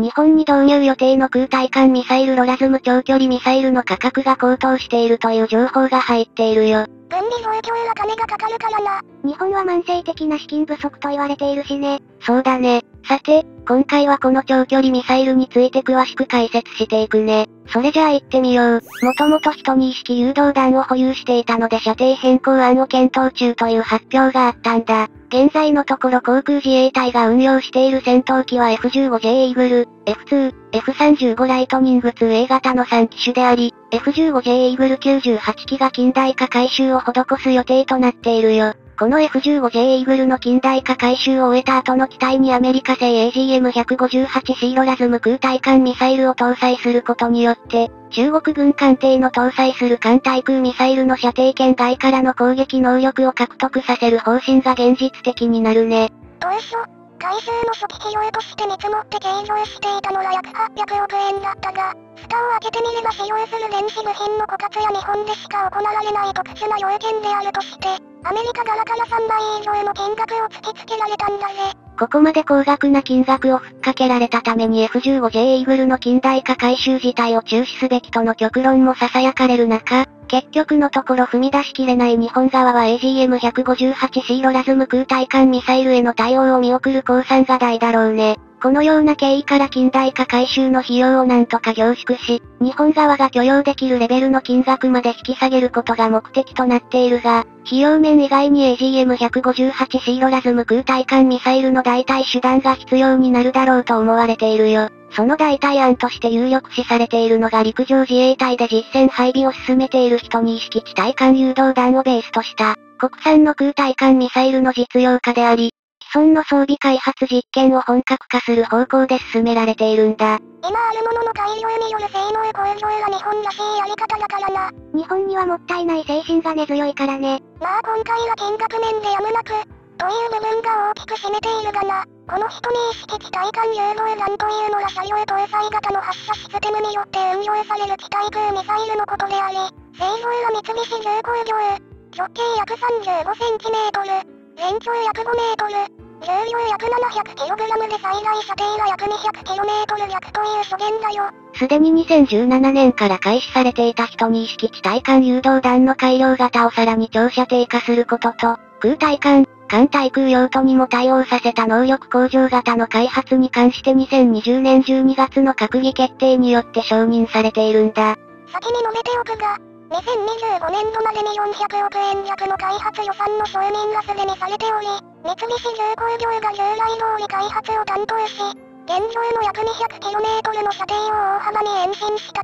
日本に導入予定の空対艦ミサイルロラズム長距離ミサイルの価格が高騰しているという情報が入っているよ。 分離増強は金がかかるからな。 日本は慢性的な資金不足と言われているしね。 そうだね。さて、今回はこの長距離ミサイルについて詳しく解説していくね。それじゃあ行ってみよう。もともと12式誘導弾を保有していたので射程変更案を検討中という発表があったんだ。現在のところ航空自衛隊が運用している戦闘機は F-15J イーグル、F-2、F-35 ライトニング 2A 型の3機種であり、F-15J イーグル98機が近代化改修を施す予定となっているよ。この F-15J イーグルの近代化改修を終えた後の機体にアメリカ製 AGM-158C ロラズム空対艦ミサイルを搭載することによって、中国軍艦艇の搭載する艦対空ミサイルの射程圏外からの攻撃能力を獲得させる方針が現実的になるね。 当初、改修の初期費用として見積もって計上していたのは約800億円だったが、蓋を開けてみれば使用する電子部品の枯渇や日本でしか行われない特殊な要件であるとして、アメリカ側から3倍以上の金額を突きつけられたんだぜ。 ここまで高額な金額をふっかけられたために F-15J イーグルの近代化改修自体を中止すべきとの極論も囁かれる中、結局のところ踏み出しきれない日本側は AGM-158C ロラズム空対艦ミサイルへの対応を見送る公算が大だろうね。このような経緯から近代化改修の費用をなんとか凝縮し、日本側が許容できるレベルの金額まで引き下げることが目的となっているが、費用面以外に AGM-158C ロラズム空対艦ミサイルの代替手段が必要になるだろうと思われているよ。その代替案として有力視されているのが陸上自衛隊で実戦配備を進めている12式地対艦誘導弾をベースとした、国産の空対艦ミサイルの実用化であり、既存の装備開発実験を本格化する方向で進められているんだ。 今あるものの改良による性能向上が日本らしいやり方だからな。 日本にはもったいない精神が根強いからね。 まあ今回は金額面でやむなく、という部分が大きく占めているがな。この12式地対艦誘導弾というのは車両搭載型の発射システムによって運用される地対空ミサイルのことであり、製造は三菱重工業、直径約 35cm、全長約 5m、重量約 700kg で最大射程は約 200km 弱という初見だよ。 すでに2017年から開始されていた12式地対艦誘導弾の改良型をさらに長射程化することと、空対艦、艦対空用途にも対応させた能力向上型の開発に関して2020年12月の閣議決定によって承認されているんだ。 先に述べておくが、2025年度までに400億円弱の開発予算の承認がすでにされており、三菱重工業が従来通り開発を担当し、現状の約 200km の射程を大幅に延伸した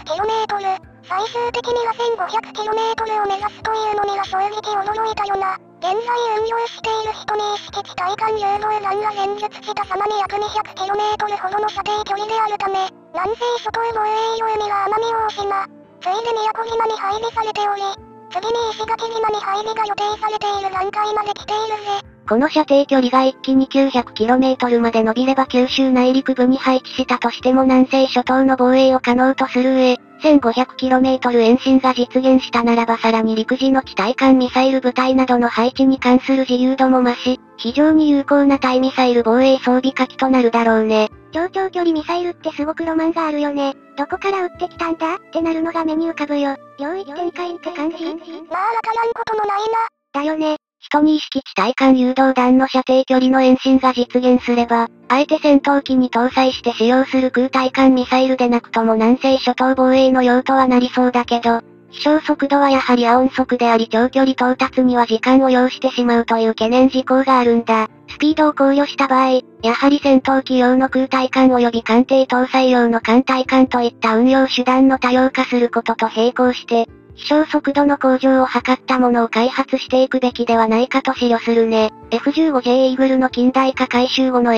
900km、最終的には 1500km を目指すというのには正直驚いたよな。現在運用している12式地対艦誘導弾が前述した様に約 200km ほどの射程距離であるため、南西諸島防衛用には奄美大島、ついで宮古島に配備されており、次に石垣島に配備が予定されている段階まで来ているぜ。 この射程距離が一気に 900km まで伸びれば九州内陸部に配置したとしても南西諸島の防衛を可能とする上、1500km 延伸が実現したならばさらに陸自の地対艦ミサイル部隊などの配置に関する自由度も増し、非常に有効な対ミサイル防衛装備火器となるだろうね。 超長距離ミサイルってすごくロマンがあるよね。どこから撃ってきたんだってなるのが目に浮かぶよ。領域展開って感じ？ まあわからんこともないな。 だよね。 12式地対艦誘導弾の射程距離の延伸が実現すれば、あえて戦闘機に搭載して使用する空対艦ミサイルでなくとも南西諸島防衛の用途はなりそうだけど、飛翔速度はやはり亜音速であり長距離到達には時間を要してしまうという懸念事項があるんだ。スピードを考慮した場合、やはり戦闘機用の空対艦及び艦艇搭載用の艦対艦といった運用手段の多様化することと並行して、飛翔速度の向上を図ったものを開発していくべきではないかと思慮するね。F-15J イーグルの近代化改修後の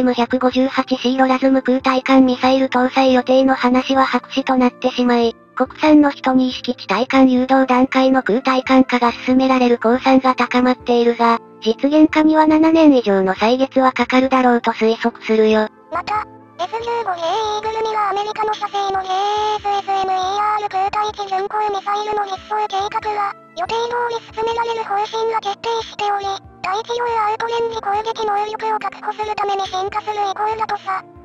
AGM-158C ロラズム空対艦ミサイル搭載予定の話は白紙となってしまい、国産の12式地対艦誘導段階の空対艦化が進められる公算が高まっているが、実現化には7年以上の歳月はかかるだろうと推測するよ。 また、F-15J イーグルにはアメリカの社製の JASSMER 空対地巡航ミサイルの実装計画が予定通り進められる方針が決定しており、大気量アウトレンジ攻撃能力を確保するために進化する意向だとさ。